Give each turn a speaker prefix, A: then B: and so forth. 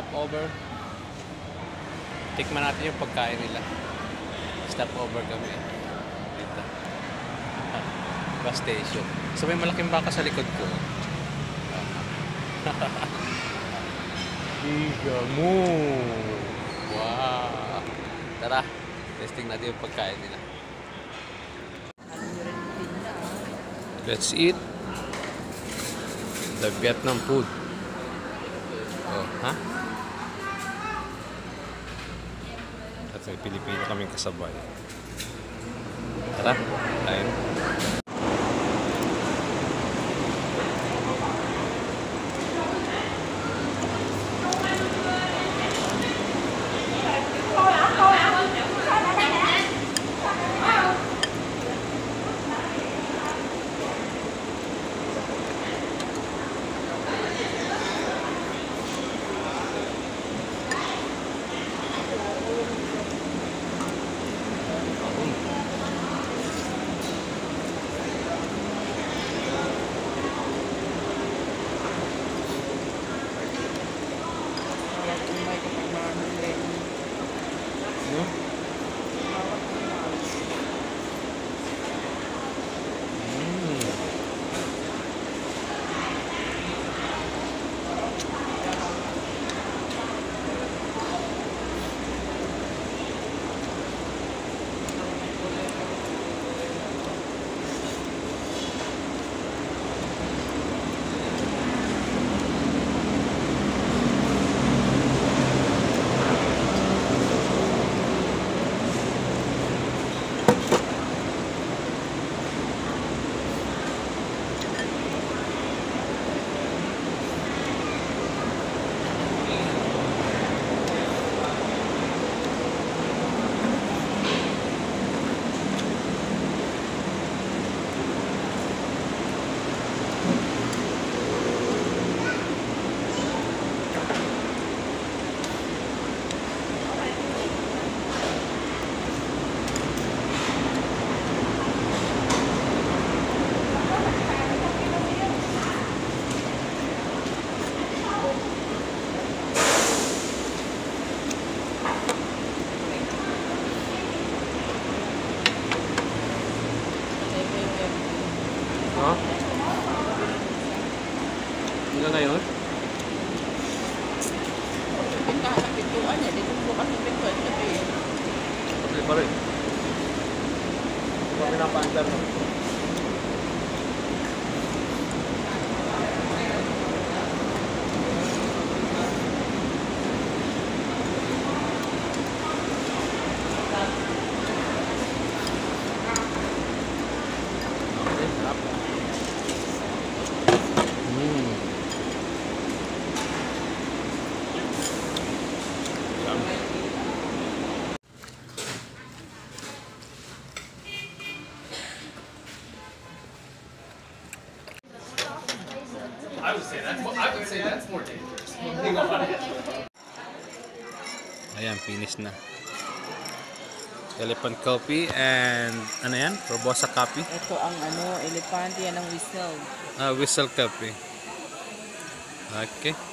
A: stopover. Tikman natin yung pagkain nila. Stopover kami. Dito. Bus station. So may malaking baka sa likod ko. Giga mo. Wow. Tara, testing natin yung pagkain nila. Let's eat the Vietnam food. Oh, ha? At may Pilipino kaming kasabay. Tara, tayo. Ha? Hanggang ngayon?
B: Pintahan ng pintuan niya, dito bukas ng pintuan niya.
A: Patuloy pa rin. Ito pa pinapaandar na.
C: I would say that's more dangerous.
A: Ayan, finish na. Elephant coffee and ano yan? Robusta coffee?
B: Ito ang elefante, yan ang whistle.
A: Whistle coffee. Okay.